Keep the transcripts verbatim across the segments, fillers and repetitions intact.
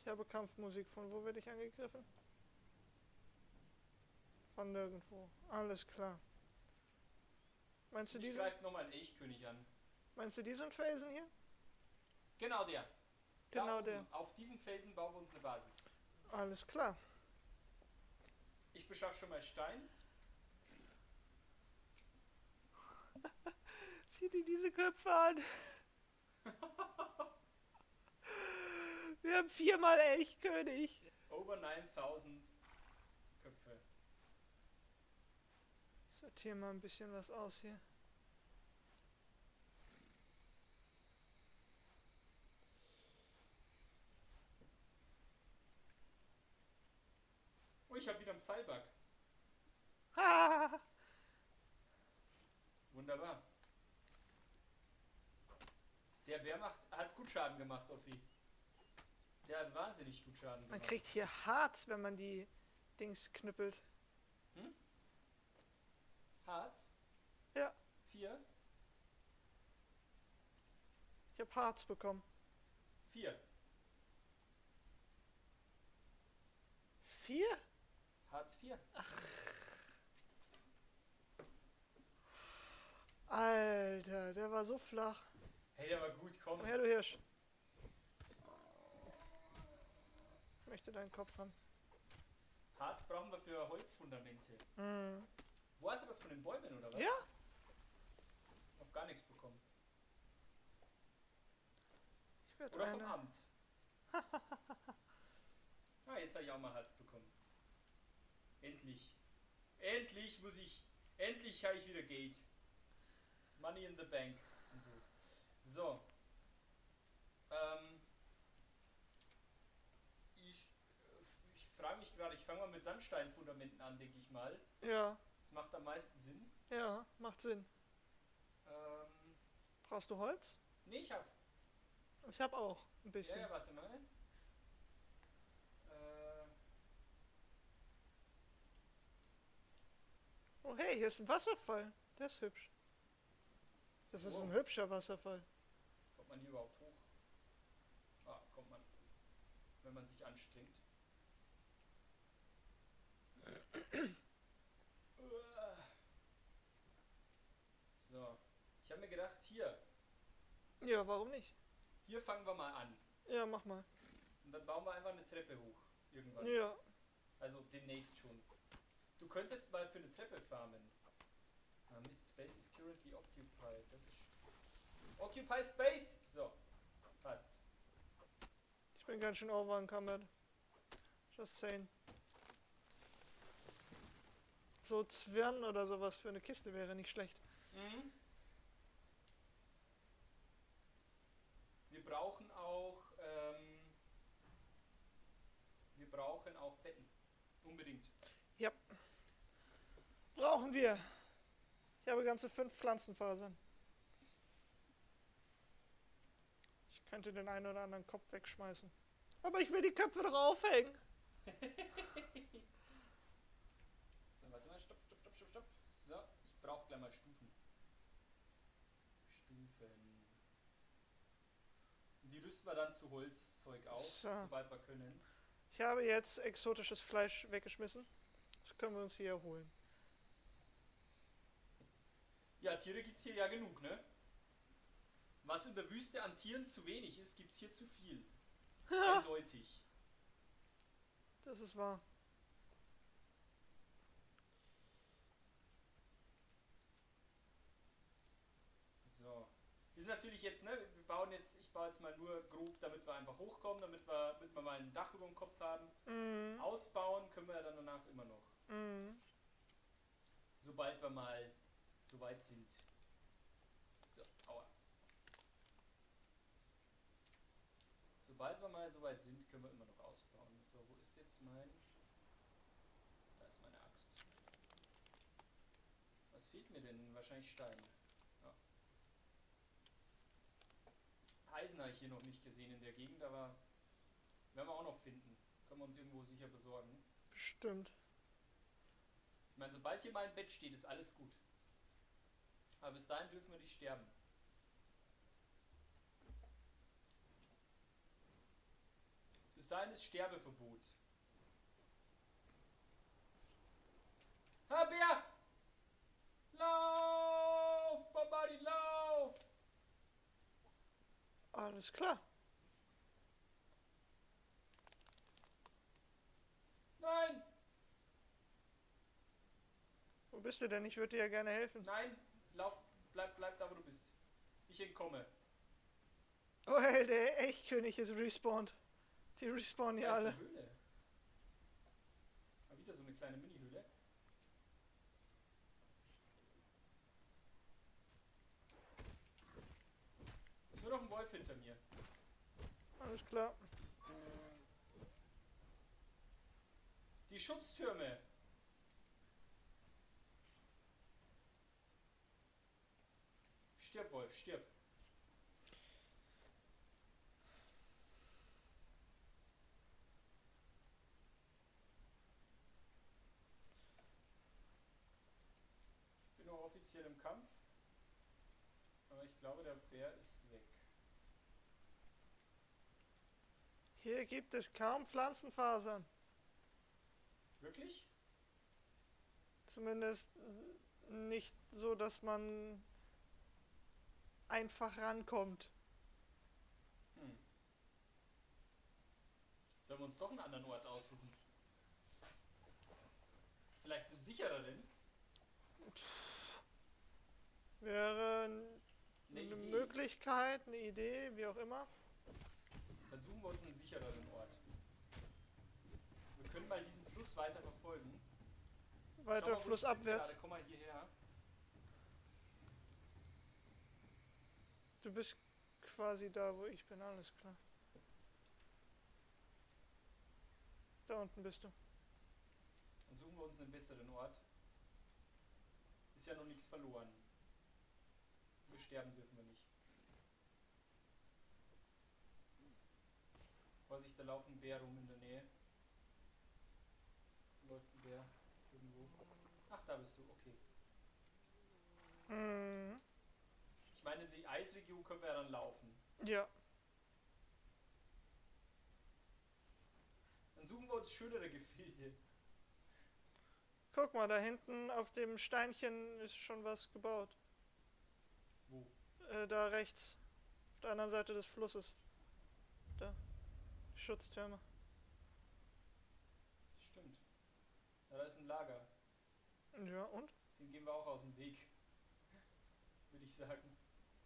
Ich habe Kampfmusik. Von wo werde ich angegriffen? Von nirgendwo. Alles klar. Meinst du Ich diesen? greife nochmal einen Elchkönig an. Meinst du diesen Felsen hier? Genau der. Da Genau oben, der. auf diesem Felsen bauen wir uns eine Basis. Alles klar. Ich beschaffe schon mal Stein. Sieh dir diese Köpfe an. Wir haben viermal Elchkönig. Over neuntausend Köpfe. Ich sortiere mal ein bisschen was aus hier. Oh, ich habe wieder einen Pfeilbug. Ha! Wunderbar. Der Bär macht, hat gut Schaden gemacht, Offi. Der hat wahnsinnig gut Schaden Man gemacht. kriegt hier Harz, wenn man die Dings knüppelt. Hm? Harz? Ja. Vier? Ich habe Harz bekommen. Vier. Vier? Harz vier. Alter, der war so flach. Hey, der war gut, komm. Komm her, du Hirsch. Ich möchte deinen Kopf haben. Harz brauchen wir für Holzfundamente. Mhm. Wo hast du was von den Bäumen, oder was? Ja? Noch gar nichts bekommen. Ich werde Oder vom eine... Amt. Ah, jetzt habe ich auch mal Harz bekommen. Endlich. Endlich muss ich... Endlich habe ich wieder Geld. Money in the bank. Und so. So. Ähm... Ich, ich frage mich gerade, ich fange mal mit Sandsteinfundamenten an, denke ich mal. Ja, Das macht am meisten Sinn. ja, macht Sinn. Ähm... Brauchst du Holz? Nee, ich hab. Ich habe auch ein Ja, bisschen. ja, warte mal. Äh... Oh hey, hier ist ein Wasserfall. Der ist hübsch. Das ist Wow. ein hübscher Wasserfall. Kommt man hier überhaupt hoch? Ah, kommt man. Wenn man sich anstrengt. So. Ich habe mir gedacht, hier. Ja, warum nicht? Hier fangen wir mal an. Ja, mach mal. Und dann bauen wir einfach eine Treppe hoch. Irgendwann. Ja. Also demnächst schon. Du könntest mal für eine Treppe farmen. Ah, Mist, Space is currently occupied. Das ist... Occupy Space! So. Passt. Ich bin ganz schön overencumbered. Just saying. So Zwirn oder sowas für eine Kiste wäre nicht schlecht. Mhm. Wir brauchen auch... Ähm, wir brauchen auch Betten. Unbedingt. Ja. Brauchen wir. Ich habe ganze fünf Pflanzenfasern. Ich könnte den einen oder anderen Kopf wegschmeißen. Aber ich will die Köpfe doch aufhängen. So, warte mal, stopp, stopp, stopp, stopp, stopp. So, ich brauche gleich mal Stufen. Stufen. Und die rüsten wir dann zu Holzzeug auf, So. sobald wir können. Ich habe jetzt exotisches Fleisch weggeschmissen. Das können wir uns hier holen. Ja, Tiere gibt's hier ja genug, ne? Was in der Wüste an Tieren zu wenig ist, gibt's hier zu viel. Eindeutig. Das ist wahr. So. Wir sind natürlich jetzt, ne, wir bauen jetzt, ich baue jetzt mal nur grob, damit wir einfach hochkommen, damit wir, damit wir mal ein Dach über dem Kopf haben. Mhm. Ausbauen können wir ja dann danach immer noch. Mhm. Sobald wir mal so weit sind. So, aua. Sobald wir mal so weit sind, können wir immer noch ausbauen. So, wo ist jetzt mein... Da ist meine Axt. Was fehlt mir denn? Wahrscheinlich Stein. Ja. Eisen habe ich hier noch nicht gesehen in der Gegend, aber werden wir auch noch finden. Können wir uns irgendwo sicher besorgen. Bestimmt. Ich meine, sobald hier mal ein Bett steht, ist alles gut. Aber bis dahin dürfen wir nicht sterben. Bis dahin ist Sterbeverbot. Ha, Bär! Lauf! Bombadi, lauf! Alles klar. Nein! Wo bist du denn? Ich würde dir ja gerne helfen. Nein! Lauf! Bleib, bleib da, wo du bist. Ich entkomme. Oh hey, der Elchkönig ist respawned. Die respawnen hier Da ist alle. eine Höhle. Mal wieder so eine kleine Mini-Höhle. Nur noch ein Wolf hinter mir. Alles klar. Die Schutztürme. Stirb, Wolf, stirb. Ich bin noch offiziell im Kampf. Aber ich glaube, der Bär ist weg. Hier gibt es kaum Pflanzenfasern. Wirklich? Zumindest nicht so, dass man einfach rankommt. Hm. Sollen wir uns doch einen anderen Ort aussuchen? Vielleicht einen sichereren? Wäre Eine eine Idee. Möglichkeit, eine Idee, wie auch immer. Dann suchen wir uns einen sichereren Ort. Wir können mal diesen Fluss weiter verfolgen. Weiter Schau mal, wo ich bin flussabwärts. gerade. Komm mal hierher. Du bist quasi da, wo ich bin, alles klar. Da unten bist du. Dann suchen wir uns einen besseren Ort. Ist ja noch nichts verloren. Wir sterben dürfen wir nicht. Vorsicht, da laufen ein Bär rum in der Nähe. Läuft ein Bär irgendwo. Ach, da bist du, okay. Mhm. Ich meine, in die Eisregion können wir ja dann laufen. Ja. Dann suchen wir uns schönere Gefilde. Guck mal, da hinten auf dem Steinchen ist schon was gebaut. Wo? Äh, da rechts. Auf der anderen Seite des Flusses. Da. Schutztürme. Stimmt. Ja, da ist ein Lager. Ja, und? Den gehen wir auch aus dem Weg. Würde ich sagen.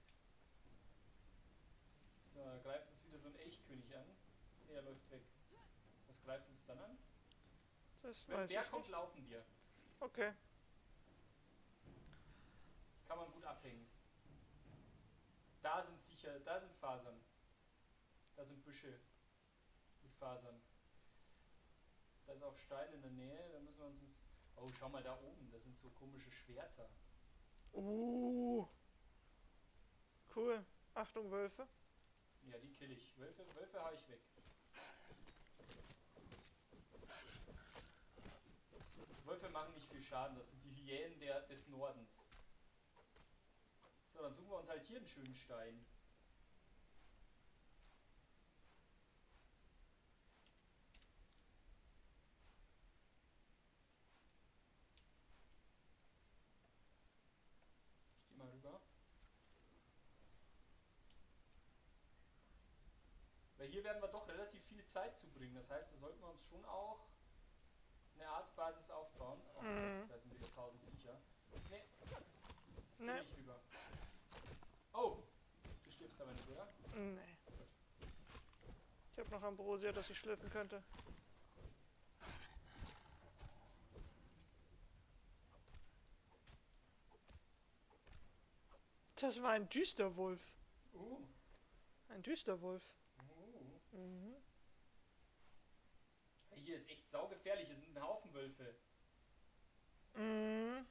So, da greift uns wieder so ein Elchkönig an. Nee, er läuft weg. Was greift uns dann an? Das Wenn weiß der ich kommt, nicht. laufen wir. Okay. Kann man gut abhängen. Da sind sicher, da sind Fasern. Da sind Büsche mit Fasern. Da ist auch Stein in der Nähe, da müssen wir uns... ins- Oh, schau mal da oben, da sind so komische Schwerter. Uh. Cool. Achtung, Wölfe. Ja, die kill ich. Wölfe, Wölfe hau ich weg. Wölfe machen nicht viel Schaden, das sind die Hyänen der, des Nordens. So, dann suchen wir uns halt hier einen schönen Stein. Ich geh mal rüber. Weil hier werden wir doch relativ viel Zeit zubringen. Das heißt, da sollten wir uns schon auch eine Art Basis aufbauen. Oh, Mhm. da sind wieder tausend Viecher. Nee, geh Ne. nicht rüber. Oh, du stirbst aber nicht, oder? Nee. Ich habe noch Ambrosia, das ich schliffen könnte. Das war ein Düsterwolf. Uh. Ein Düsterwolf. uh. Mhm. Hier ist echt saugefährlich, hier sind ein Haufen Wölfe. Mhm.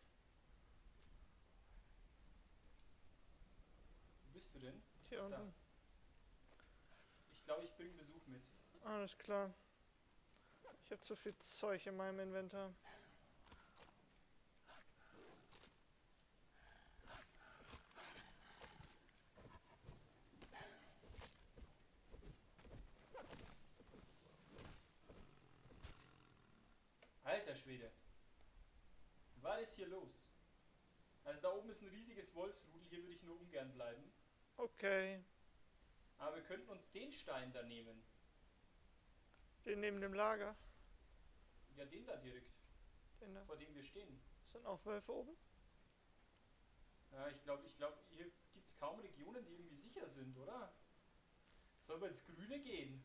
Wo bist du denn? Hier Da. unten. Ich glaube, ich bringe Besuch mit. Alles klar. Ich habe zu viel Zeug in meinem Inventar. Schwede. Was ist hier los? Also da oben ist ein riesiges Wolfsrudel, hier würde ich nur ungern bleiben. Okay. Aber wir könnten uns den Stein da nehmen. Den neben dem Lager. Ja, den da direkt, Den da. vor dem wir stehen. Sind auch Wölfe oben? Ja, ich glaube, ich glaube, hier gibt es kaum Regionen, die irgendwie sicher sind, oder? Sollen wir ins Grüne gehen?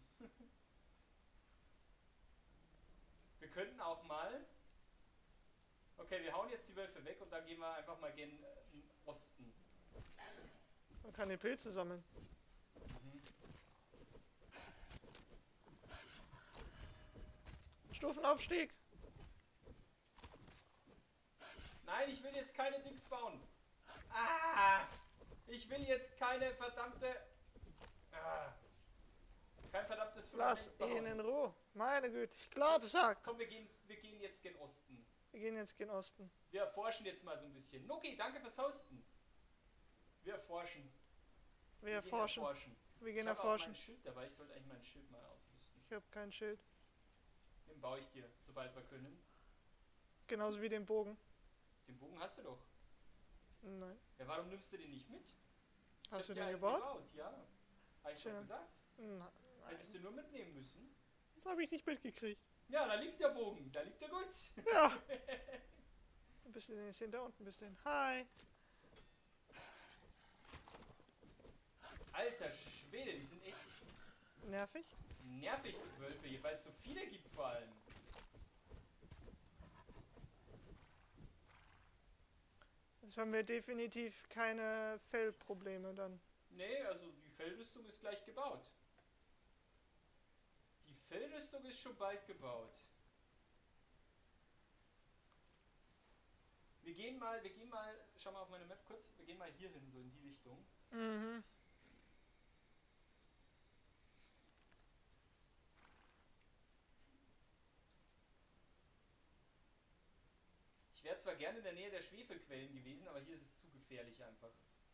Wir könnten auch mal... Okay, wir hauen jetzt die Wölfe weg und dann gehen wir einfach mal gen äh, Osten. Man kann die Pilze sammeln. Mhm. Stufenaufstieg! Nein, ich will jetzt keine Dings bauen. Ah! Ich will jetzt keine verdammte... Ah, kein verdammtes Lass Fundament ihn bauen. in Ruhe. Meine Güte, ich glaub, sagt. Komm, wir gehen, wir gehen jetzt gen Osten. Wir gehen jetzt gen Osten. Wir erforschen jetzt mal so ein bisschen. Noki, danke fürs Hosten. Wir erforschen. Wir erforschen. erforschen. Wir gehen Ich habe auch erforschen. mein Schild dabei. Ich sollte eigentlich mein Schild mal ausrüsten. Ich habe kein Schild. Den baue ich dir, sobald wir können. Genauso wie den Bogen. Den Bogen hast du doch. Nein. Ja, warum nimmst du den nicht mit? Ich Hast hab du dir den einen gebaut? gebaut? Ja. Hab ich Tja. doch gesagt. Na, Hättest du nur mitnehmen müssen. das habe ich nicht mitgekriegt. Ja, da liegt der Bogen. Da liegt er gut. Ja. Ein bisschen jetzt hinter unten, ein bisschen. Hi. Alter Schwede, die sind echt Nervig. nervig, die Wölfe hier, weil es so viele gibt vor allem. Jetzt haben wir definitiv keine Fellprobleme dann. Nee, also die Fellrüstung ist gleich gebaut. Die Fellrüstung ist schon bald gebaut. Wir gehen mal, wir gehen mal, schau mal auf meine Map kurz, wir gehen mal hier hin, so in die Richtung. Mhm. Ich wäre zwar gerne in der Nähe der Schwefelquellen gewesen, aber hier ist es zu gefährlich einfach.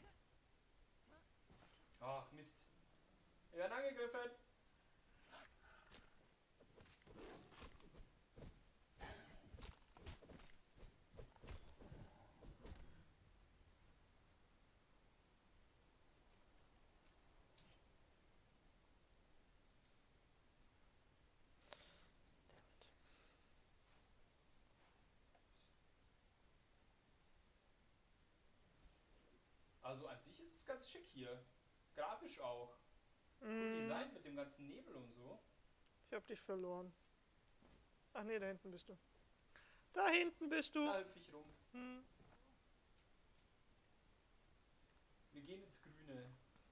Ach Mist. Wir werden angegriffen. Also an sich ist es ganz schick hier. Grafisch auch. Gut Mhm. Design mit dem ganzen Nebel und so. Ich hab dich verloren. Ach nee, da hinten bist du. Da hinten bist du. Da hüpfe ich rum. Hm. Wir gehen ins Grüne.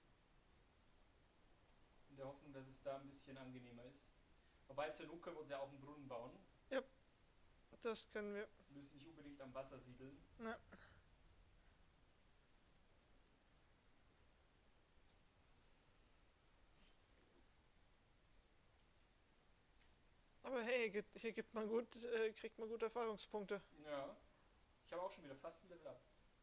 In der Hoffnung, dass es da ein bisschen angenehmer ist. Wobei zur Not können wir uns ja auch einen Brunnen bauen. Das können wir. Wir müssen nicht unbedingt am Wasser siedeln. Na. Aber hey, ge- hier gibt man gut, äh, kriegt man gute Erfahrungspunkte. Ja. Ich habe auch schon wieder fast ein Level up.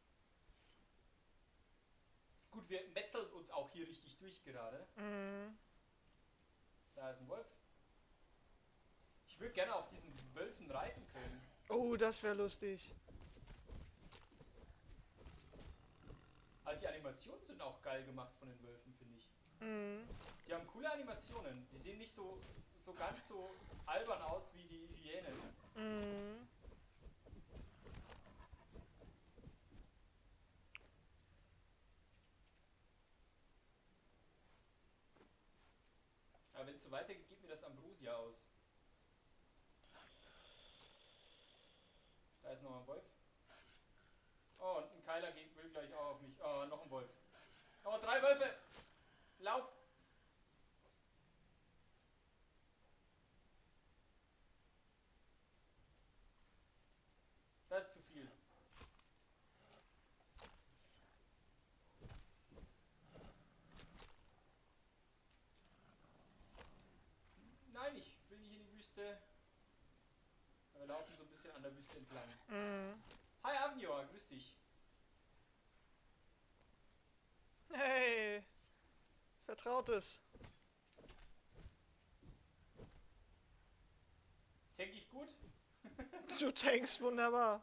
Gut, wir metzeln uns auch hier richtig durch gerade. Mhm. Da ist ein Wolf. Ich würde gerne auf diesen Wölfen reiten können. Oh, das wäre lustig. Halt, die Animationen sind auch geil gemacht von den Wölfen, finde ich. Mhm. Die haben coole Animationen. Die sehen nicht so, so ganz so albern aus wie die Hyänen. Mhm. Aber wenn es so weitergeht, geht mir das Ambrosia aus. Da ist noch ein Wolf. Oh, und ein Keiler geht, will gleich auch auf mich. Oh, noch ein Wolf. Oh, drei Wölfe! Lauf! Das ist zu viel. Nein, ich will nicht in die Wüste. Wir laufen so ein bisschen an der Wüste entlang. Mhm. Hi Avnior, grüß dich. Hey. Vertrautes. Denke ich gut? Du tankst wunderbar.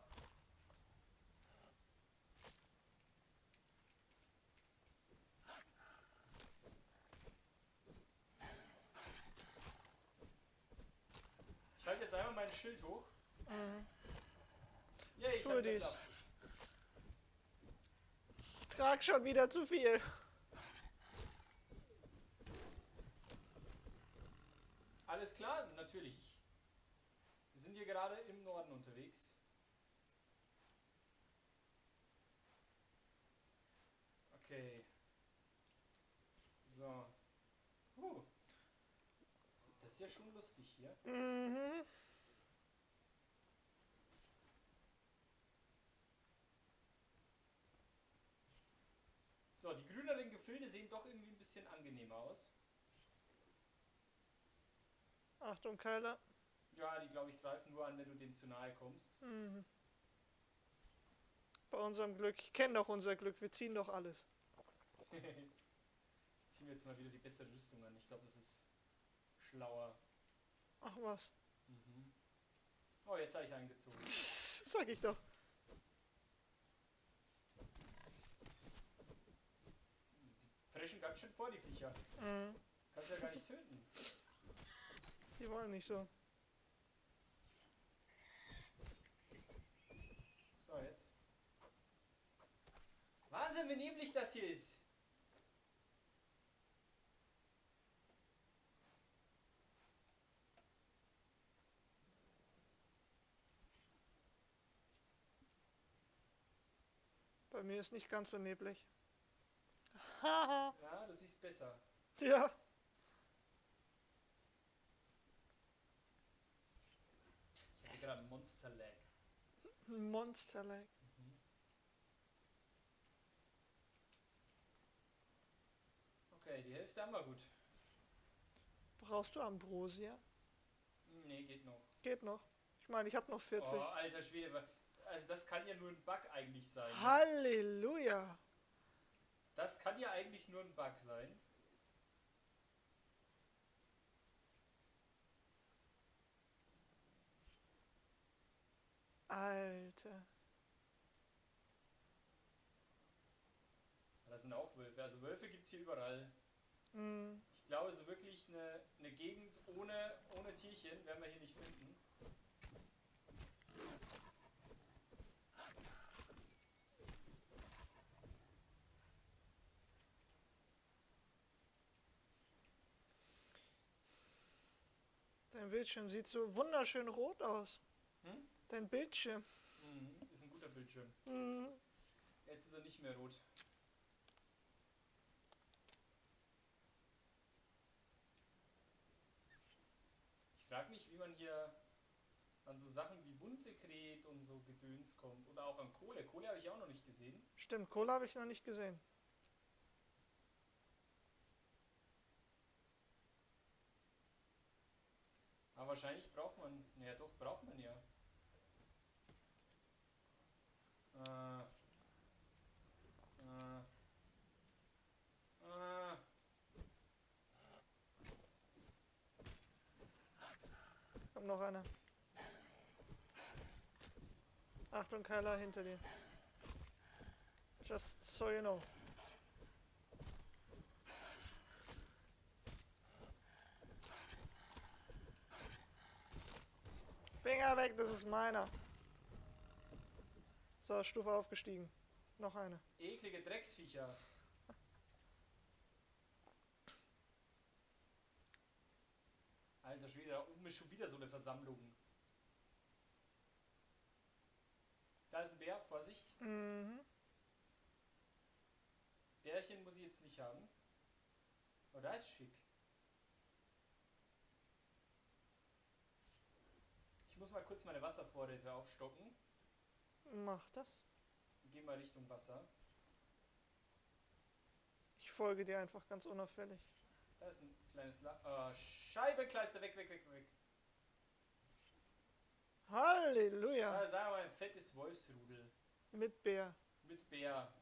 Ich halte jetzt einmal mein Schild hoch. Mhm. Yay, ich Tu hab dies. Level up. Trag schon wieder zu viel. Alles klar, natürlich. Wir sind hier gerade im Norden unterwegs. Okay. So. Huh. Das ist ja schon lustig hier. Mhm. So, die grüneren Gefilde sehen doch irgendwie ein bisschen angenehmer aus. Achtung, Keiler. Ja, die glaube ich greifen nur an, wenn du denen zu nahe kommst. Mhm. Bei unserem Glück. Ich kenne doch unser Glück. Wir ziehen doch alles. Ziehen wir jetzt mal wieder die bessere Rüstung an. Ich glaube, das ist schlauer. Ach was. Mhm. Oh, jetzt habe ich eingezogen. Sag ich doch. Die preschen ganz schön vor, die Viecher. Mhm. Kannst ja gar nicht töten. Die wollen nicht so. So, jetzt. Wahnsinn, wie neblig das hier ist. Bei mir ist nicht ganz so neblig. Haha. Ja, du siehst besser. Ja. Ich hatte gerade Monster-Lag. Monster-like. Mhm. Okay, die Hälfte haben wir gut. Brauchst du Ambrosia? Hm, nee, geht noch. Geht noch. Ich meine, ich habe noch vierzig. Oh, alter Schwede. Also das kann ja nur ein Bug eigentlich sein. Halleluja. Das kann ja eigentlich nur ein Bug sein. Alter. Das sind auch Wölfe. Also Wölfe gibt es hier überall. Mhm. Ich glaube, so wirklich eine, eine Gegend ohne, ohne Tierchen werden wir hier nicht finden. Dein Bildschirm sieht so wunderschön rot aus. Hm? Dein Bildschirm. Mhm, ist ein guter Bildschirm. Mhm. Jetzt ist er nicht mehr rot. Ich frage mich, wie man hier an so Sachen wie Wundsekret und so Gedöns kommt. Oder auch an Kohle. Kohle habe ich auch noch nicht gesehen. Stimmt, Kohle habe ich noch nicht gesehen. Aber wahrscheinlich braucht man... Naja, doch, braucht man ja. Äh... Äh... Äh... Kommt noch einer. Achtung, Keiler, hinter dir. Just so you know. Finger weg, das ist meiner. So, Stufe aufgestiegen. Noch eine. Eklige Drecksviecher. Alter Schwede, da oben ist schon wieder so eine Versammlung. Da ist ein Bär, Vorsicht. Mhm. Bärchen muss ich jetzt nicht haben. Oh, da ist schick. Ich muss mal kurz meine Wasservorräte aufstocken. Mach das. Geh mal Richtung Wasser. Ich folge dir einfach ganz unauffällig. Da ist ein kleines La äh, Scheibenkleister, weg, weg, weg, weg. Halleluja. Da ist einmal ein fettes Wolfsrudel. Mit Bär. Mit Bär.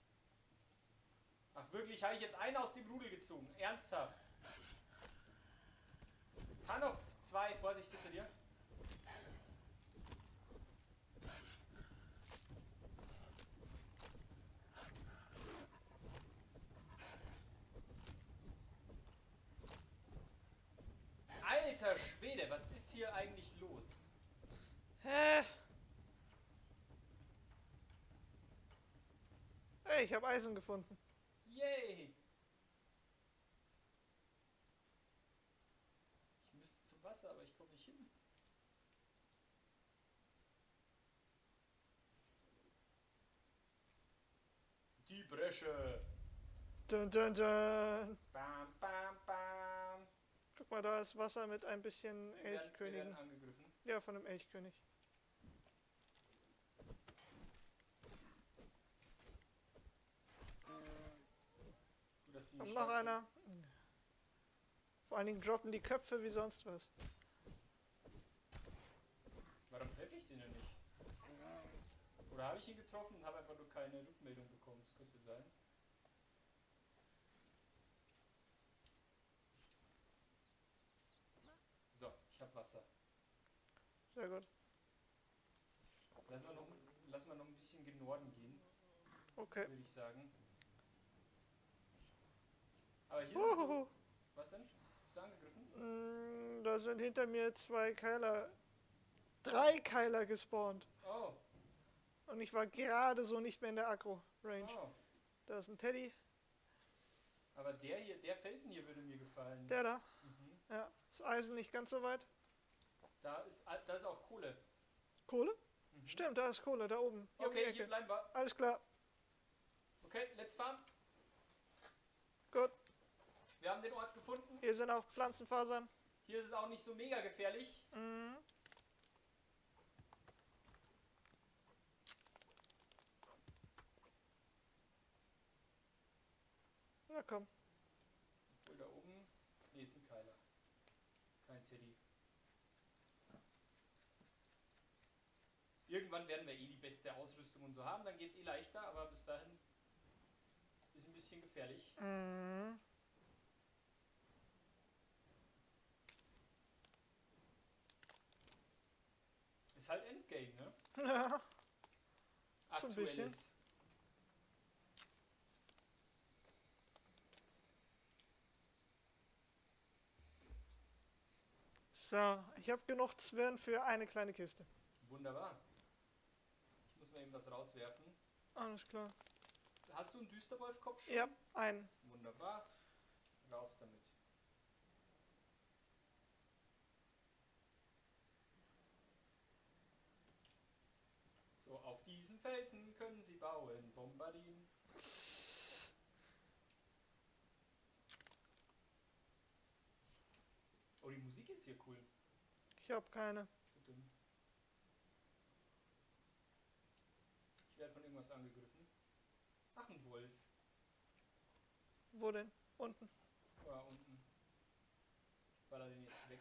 Ach wirklich, habe ich jetzt einen aus dem Rudel gezogen? Ernsthaft? Kann noch zwei, Vorsicht hinter dir. Alter Schwede, was ist hier eigentlich los? Hä? Hey, ich habe Eisen gefunden. Yay! Ich müsste zum Wasser, aber ich komme nicht hin. Die Bresche. Dun, dun, dun. Bam, bam, bam. Guck mal, da ist Wasser mit ein bisschen Wir werden, wir Elchkönigen. werden angegriffen. Ja, von dem Elchkönig. Gut, dass die Kommt nicht noch stark sind. einer. Vor allen Dingen droppen die Köpfe wie sonst was. Warum treffe ich den denn nicht? Oder habe ich ihn getroffen und habe einfach nur keine Rückmeldung bekommen? Das könnte sein. So, ich habe Wasser. Sehr gut. Lass mal noch, lass mal noch ein bisschen gen Norden gehen, Okay. würde ich sagen. Aber hier sind so... Uhuhu. Was denn? Bist du angegriffen? Mm, da sind hinter mir zwei Keiler. Drei Keiler gespawnt. Oh, Und ich war gerade so nicht mehr in der Agro-Range. oh. Da ist ein Teddy. Aber der hier, der Felsen hier würde mir gefallen. Der da. Mhm. Ja. Das Eisen nicht ganz so weit. Da ist, da ist auch Kohle. Kohle? Mhm. Stimmt, da ist Kohle, da oben. Hier um die Okay, Ecke. hier bleiben wir. Alles klar. Okay, let's fahren. Gut. Wir haben den Ort gefunden. Hier sind auch Pflanzenfasern. Hier ist es auch nicht so mega gefährlich. Mhm. Na komm. Obwohl da oben... Nee, ist ein Keiler. Kein Teddy. Irgendwann werden wir eh die beste Ausrüstung und so haben, dann geht's eh leichter, aber bis dahin ist ein bisschen gefährlich. Mhm. Ist halt Endgame, ne? Ja. So ein bisschen. Aktuelles. So, ich habe genug Zwirn für eine kleine Kiste. Wunderbar. Ich muss mal eben was rauswerfen. Alles klar. Hast du einen Düsterwolf-Kopf schon? Ja, einen. Wunderbar. Raus damit. So, auf diesen Felsen können Sie bauen. Bombardin. Tss. Oh, die Musik ist hier cool. Ich habe keine. Ich werde von irgendwas angegriffen. Ach, ein Wolf. Wo denn? Unten. Da unten. War er denn jetzt weg?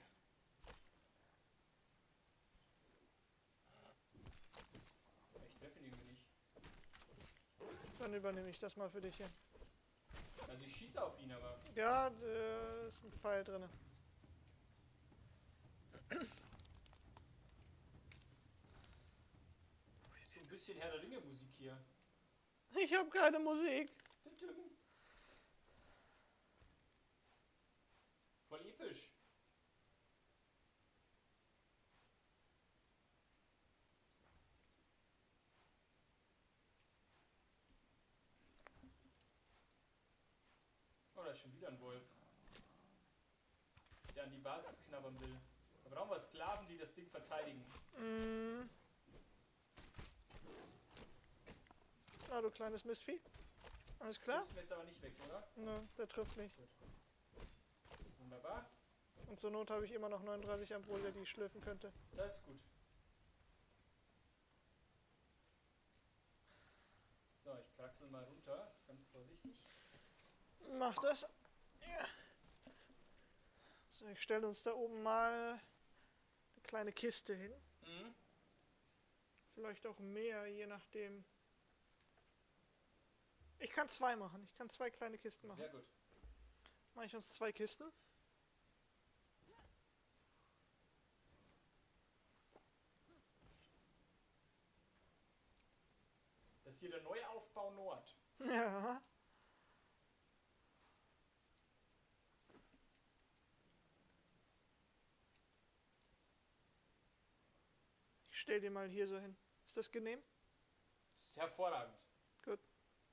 Ich treffe ihn irgendwie nicht. Dann übernehme ich das mal für dich hier. Also ich schieße auf ihn, aber... Ja, da ist ein Pfeil drin. So ein bisschen Herr der Ringe Musik hier. Ich habe keine Musik. Voll episch. Oh, da ist schon wieder ein Wolf. Der an die Basis knabbern will. Da brauchen wir Sklaven, die das Ding verteidigen. Mm. Ah, du kleines Mistvieh. Alles klar? Ist mir jetzt aber nicht weg, oder? Ne, der trifft nicht. Wunderbar. Und zur Not habe ich immer noch neununddreißig Ampule, die ich schlürfen könnte. Das ist gut. So, ich kraxel mal runter. Ganz vorsichtig. Mach das. Ja. So, ich stelle uns da oben mal eine kleine Kiste hin. Mhm. Vielleicht auch mehr, je nachdem. Ich kann zwei machen. Ich kann zwei kleine Kisten machen. Sehr gut. Mache ich uns zwei Kisten. Das ist hier der neue Aufbau Nord. Ja. stell die mal hier so hin. Ist das genehm? Das ist hervorragend. Gut.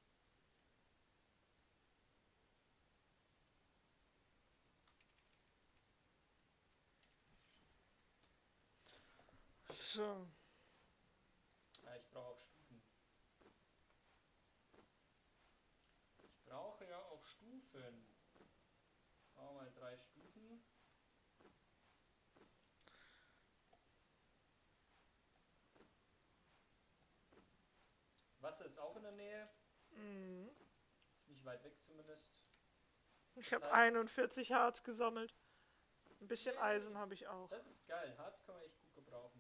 So. Ja, ich brauche auch Stufen. Ich brauche ja auch Stufen. Machen wir mal drei Stufen. Wasser ist auch in der Nähe. Mhm. Ist nicht weit weg zumindest. Ich Das habe heißt- einundvierzig Harz gesammelt. Ein bisschen Yay. Eisen habe ich auch. Das ist geil. Harz kann man echt gut gebrauchen.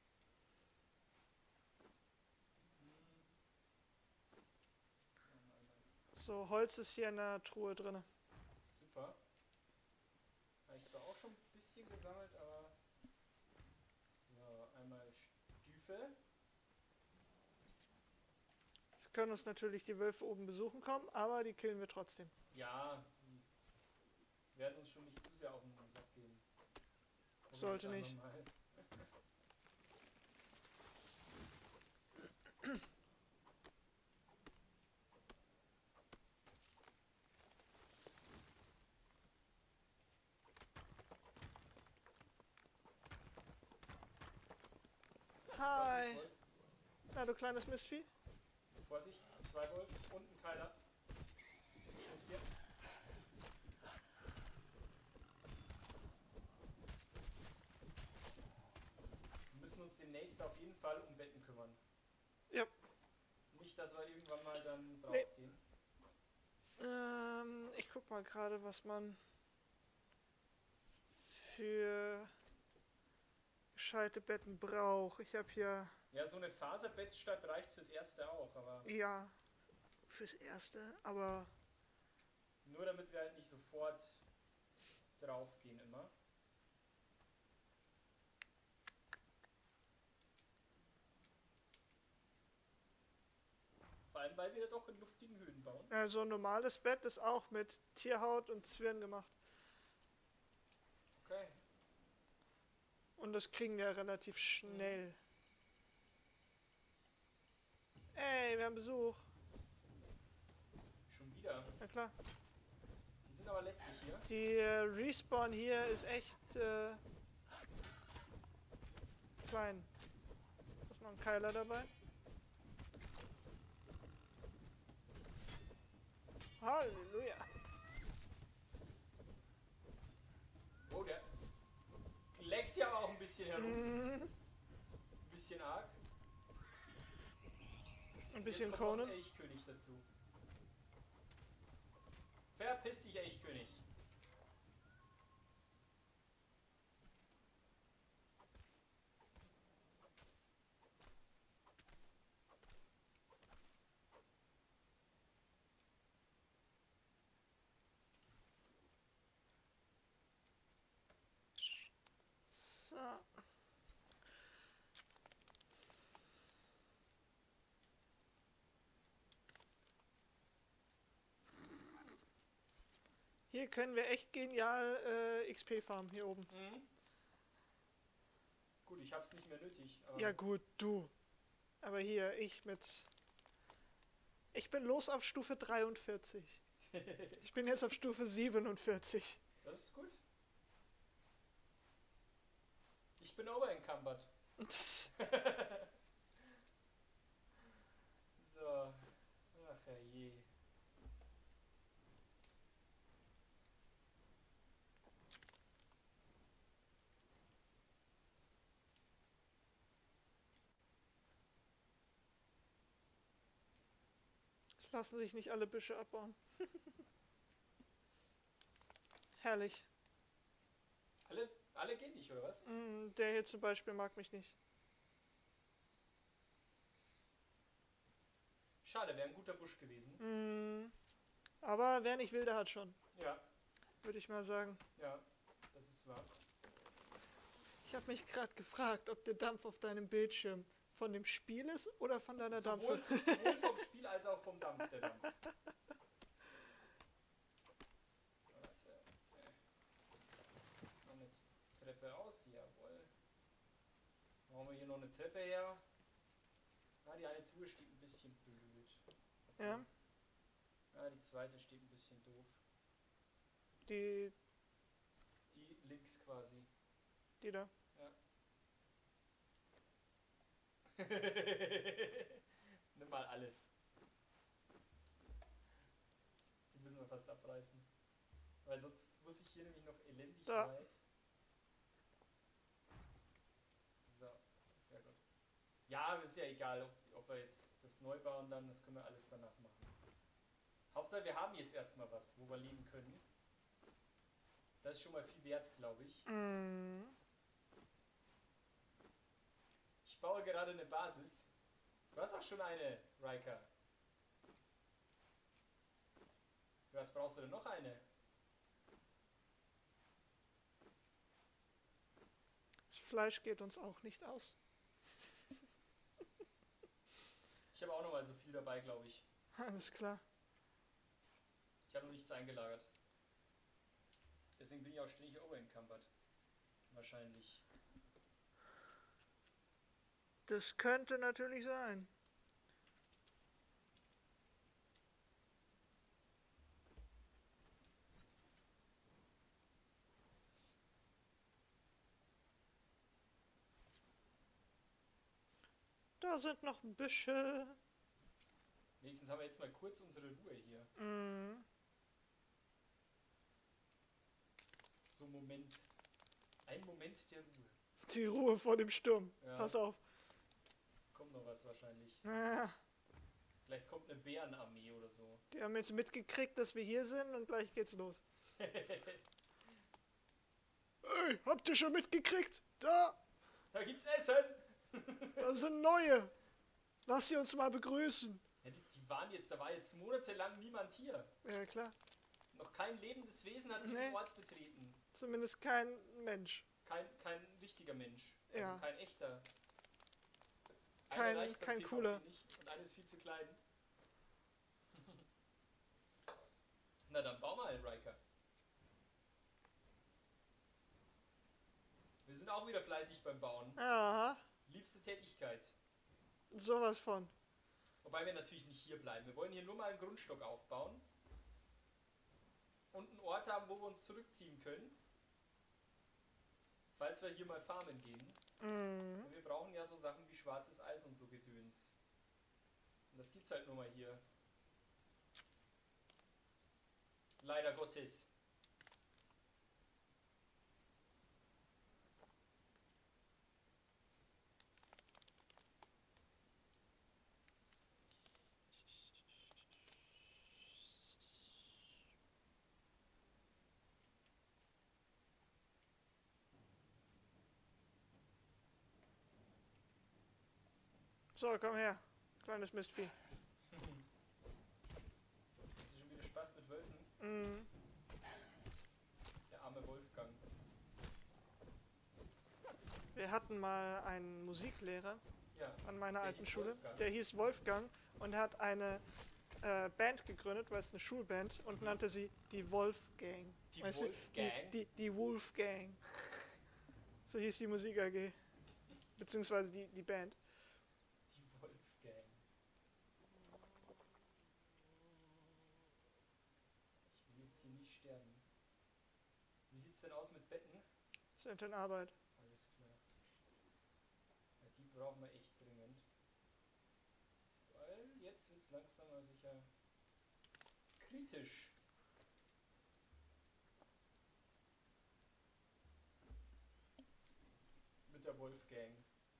So, Holz ist hier in der Truhe drin. Super. Habe ich zwar auch schon ein bisschen gesammelt, aber... So, einmal Stiefel. Es können uns natürlich die Wölfe oben besuchen kommen, aber die killen wir trotzdem. Ja, die werden uns schon nicht zu sehr auf den Sack gehen. Probieren Sollte wir es nicht. einfach mal. Hi! Vorsicht, Wolf. Na, du kleines Mistvieh. Vorsicht, zwei Wolf und ein Keiler. Und hier. Wir müssen uns demnächst auf jeden Fall um Betten kümmern. Ja. Nicht, dass wir irgendwann mal dann Nee. draufgehen. Ähm, ich guck mal gerade, was man für gescheite Betten braucht. Ich habe hier, Ja, so eine Faserbettstatt reicht fürs Erste auch, aber ja, fürs Erste, aber nur damit wir halt nicht sofort draufgehen immer. Vor allem, weil wir doch in luftigen Höhen bauen. äh, so ein normales Bett ist auch mit Tierhaut und Zwirn gemacht. Okay. Und das kriegen wir relativ schnell. Ey, wir haben Besuch. Schon wieder. Na klar. Die sind aber lästig hier. Die äh, Respawn hier ist echt äh, klein. Ist noch ein Keiler dabei? Halleluja. Oh, der leckt ja auch ein bisschen herum. Mhm. Ein bisschen arg. Ein bisschen Jetzt kommt noch Conan. ein Elchkönig dazu. Verpiss dich, Elchkönig. So. Hier können wir echt genial äh, X P farmen, hier oben. Mhm. Gut, ich hab's nicht mehr nötig. Aber Ja gut, du. Aber hier, ich mit... Ich bin los auf Stufe dreiundvierzig. Ich bin jetzt auf Stufe siebenundvierzig. Das ist gut. Ich bin overencumbered. So. Ach herrje. Es lassen sich nicht alle Büsche abbauen. Herrlich. Alle, alle gehen nicht, oder was? Mm, der hier zum Beispiel mag mich nicht. Schade, wäre ein guter Busch gewesen. Mm, aber wer nicht will, der hat schon. Ja, Würde ich mal sagen. ja, das ist wahr. Ich habe mich gerade gefragt, ob der Dampf auf deinem Bildschirm von dem Spiel ist oder von deiner Sowohl, Dampfe. sowohl vom Spiel als auch vom Dampf, der Dampf. Warte. Äh. Noch eine Treppe aus, jawohl. Machen wir hier noch eine Treppe her. Ah, die eine Tour steht ein bisschen blöd. Ja. Ah, die zweite steht ein bisschen doof. Die, Die links quasi. die da. Ja. Nimm mal alles. Die müssen wir fast abreißen. Weil sonst muss ich hier nämlich noch elendig Da. weit. So, sehr gut. Ja, ist ja egal, ob, ob wir jetzt das neu bauen dann, das können wir alles danach machen. Hauptsache wir haben jetzt erstmal was, wo wir leben können. Das ist schon mal viel wert, glaube ich. Mhm. Ich baue gerade eine Basis. Du hast auch schon eine, Riker. Für was brauchst du denn noch eine? Das Fleisch geht uns auch nicht aus. Ich habe auch noch mal so viel dabei, glaube ich. Alles klar. Ich habe noch nichts eingelagert. Deswegen bin ich auch ständig overencumbered. Wahrscheinlich. Das könnte natürlich sein. Da sind noch Büsche. Wenigstens haben wir jetzt mal kurz unsere Ruhe hier. Mhm. So ein Moment. Ein Moment der Ruhe. Die Ruhe vor dem Sturm. Ja. Pass auf. Kommt noch was wahrscheinlich. Ah, Vielleicht kommt eine Bärenarmee oder so. die haben jetzt mitgekriegt, dass wir hier sind und gleich geht's los. Ey, habt ihr schon mitgekriegt? Da, Da gibt's Essen! da sind neue. Lass sie uns mal begrüßen. Ja, die, die waren jetzt, da war jetzt monatelang niemand hier. Ja, klar. Noch kein lebendes Wesen hat diesen Nee. Ort betreten. Zumindest kein Mensch. Kein, kein richtiger Mensch. Also Ja. kein echter. Einer Kein- reicht beim kein PvP cooler. nicht und einer ist viel zu klein. Na dann bau mal einen Riker. Wir sind auch wieder fleißig beim Bauen. Aha, Liebste Tätigkeit. sowas von. Wobei wir natürlich nicht hier bleiben. Wir wollen hier nur mal einen Grundstock aufbauen. Und einen Ort haben, wo wir uns zurückziehen können. Falls wir hier mal farmen gehen. Mhm. Und wir brauchen ja so Sachen wie schwarzes Eis und so Gedöns. Und das gibt's halt nur mal hier. Leider Gottes. So, komm her. Kleines Mistvieh. Hast du schon wieder Spaß mit Wölfen? Mhm. Der arme Wolfgang. Wir hatten mal einen Musiklehrer Ja. an meiner Der alten hieß Schule. Wolfgang. Der hieß Wolfgang und hat eine äh, Band gegründet, weil es eine Schulband, und Mhm. nannte sie die Wolfgang. Die Weißt du, Wolfgang? Die, die, die Wolfgang. So hieß die Musik A G. Beziehungsweise die, die Band. Die Wolfgang. Ich will jetzt hier nicht sterben. Wie sieht's denn aus mit Betten? Sind in Arbeit. Alles klar. Ja, die brauchen wir echt dringend. Weil jetzt wird's langsam aber sicher kritisch. Mit der Wolfgang.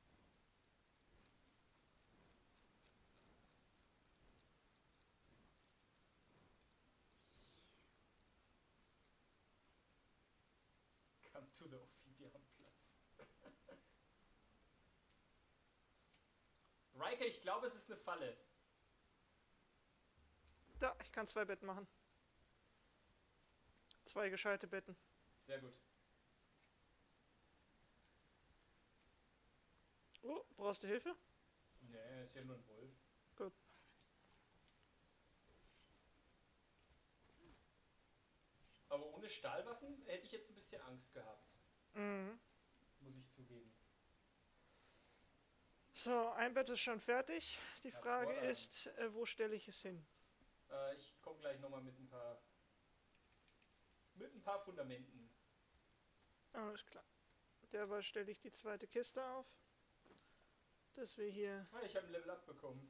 Come to the Ophidian-Platz. Riker, ich glaube, es ist eine Falle. Da, ich kann zwei Betten machen. Zwei gescheite Betten. Sehr gut. Oh, brauchst du Hilfe? Nee, ist ja nur ein Wolf. Gut. Aber ohne Stahlwaffen hätte ich jetzt ein bisschen Angst gehabt. Mhm. Muss ich zugeben. So, ein Bett ist schon fertig. Die Frage Hervorragend. ist, äh, wo stelle ich es hin? Äh, ich komme gleich nochmal mit ein paar mit ein paar Fundamenten. Alles klar. Derweil stelle ich die zweite Kiste auf. Dass wir hier... Ah, ich habe ein Level Up bekommen.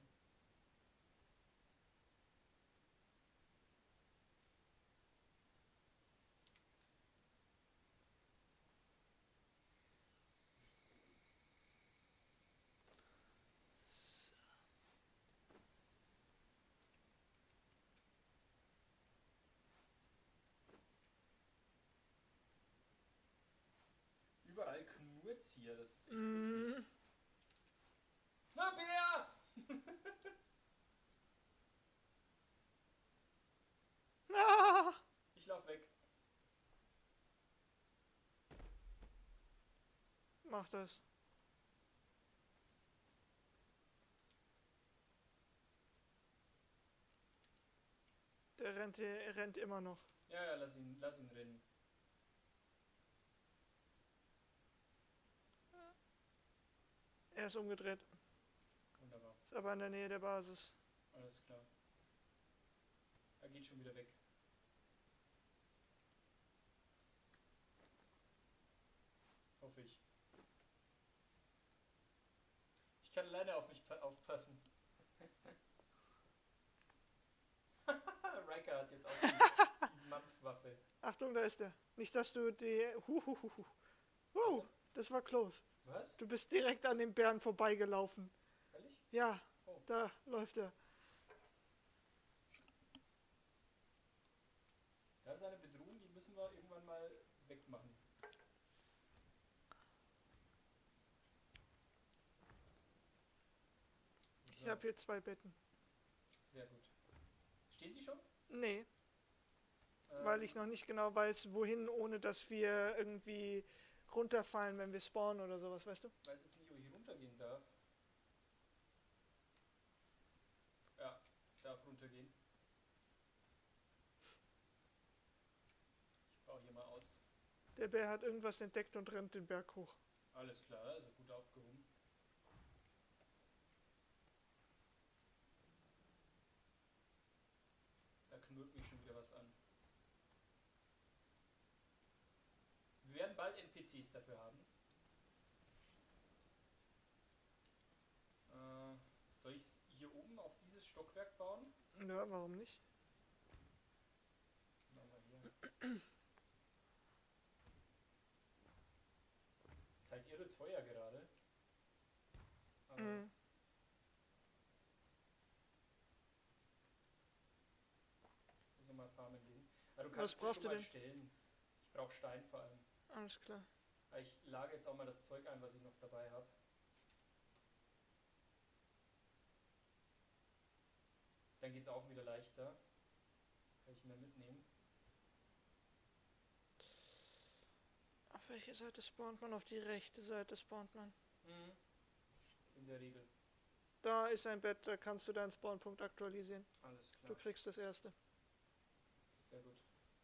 Überall knurrt's hier, das ist echt lustig. Mm, Na, Bär! ah, Ich lauf weg. mach das. Der rennt, er rennt immer noch. Ja, ja, lass ihn, lass ihn rennen. Er ist umgedreht. Wunderbar. Ist aber in der Nähe der Basis. Alles klar. Er geht schon wieder weg. Hoffe ich. Ich kann alleine auf mich pa- aufpassen. Riker hat jetzt auch die, die Mampfwaffe. Achtung, da ist er. Nicht, dass du die... Huhuhuhu. Wow, das war close. Was? Du bist direkt an dem Bären vorbeigelaufen. Ehrlich? Ja, Oh. da läuft er. Da ist eine Bedrohung, die müssen wir irgendwann mal wegmachen. Ich So, habe hier zwei Betten. sehr gut. Stehen die schon? Nee, Ähm, weil ich noch nicht genau weiß, wohin, ohne dass wir irgendwie runterfallen, wenn wir spawnen oder sowas, weißt du? weiß jetzt nicht, ob ich runtergehen darf. Ja, ich darf runtergehen. Ich baue hier mal aus. Der Bär hat irgendwas entdeckt und rennt den Berg hoch. Alles klar, also gut aufgehoben. Da knurrt mich schon wieder was an. Wir werden bald N P Cs dafür haben. Äh, soll ich es hier oben auf dieses Stockwerk bauen? Ja, warum nicht? Machen wir hier. Ist halt irre teuer gerade. Aber Mhm. muss nochmal farmen gehen. Aber du Was kannst es brauchst schon du mal denn? stellen. Ich brauche Stein vor allem. Alles klar. Aber ich lage jetzt auch mal das Zeug ein, was ich noch dabei habe. Dann geht es auch wieder leichter. Kann ich mehr mitnehmen. Auf welche Seite spawnt man? Auf die rechte Seite spawnt man. Mhm. In der Regel. Da ist ein Bett, da kannst du deinen Spawnpunkt aktualisieren. Alles klar. Du kriegst das erste. Sehr gut.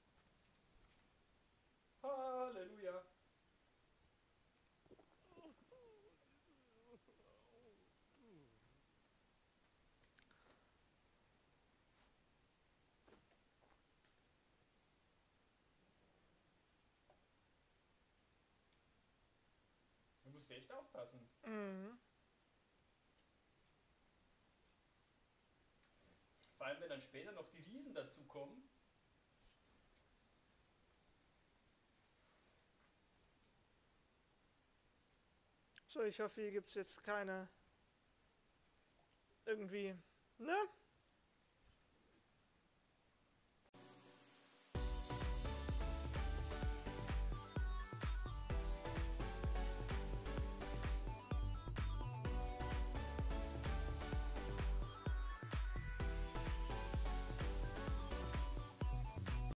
Halleluja. Du musst echt aufpassen. Mhm. Vor allem, wenn dann später noch die Riesen dazukommen. So, ich hoffe, hier gibt es jetzt keine... irgendwie... Ne?